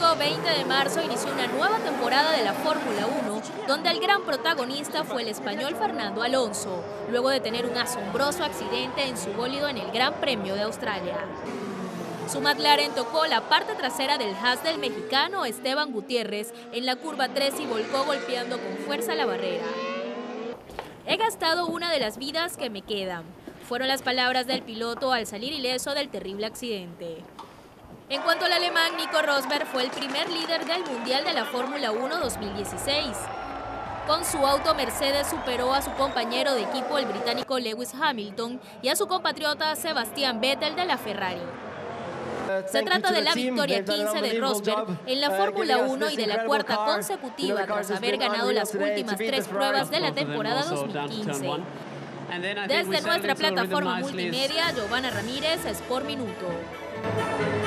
domingo 20 de marzo inició una nueva temporada de la Fórmula 1, donde el gran protagonista fue el español Fernando Alonso, luego de tener un asombroso accidente en su bólido en el Gran Premio de Australia. Su McLaren tocó la parte trasera del Haas del mexicano Esteban Gutiérrez en la curva 3 y volcó golpeando con fuerza la barrera. He gastado una de las vidas que me quedan, fueron las palabras del piloto al salir ileso del terrible accidente. En cuanto al alemán, Nico Rosberg fue el primer líder del Mundial de la Fórmula 1 2016. Con su auto, Mercedes superó a su compañero de equipo, el británico Lewis Hamilton, y a su compatriota Sebastian Vettel de la Ferrari. Se trata de la victoria 15 de Rosberg en la Fórmula 1 y de la cuarta consecutiva tras haber ganado las últimas 3 pruebas de la temporada 2015. Desde nuestra plataforma multimedia, Giovanna Ramírez, Sport Minuto.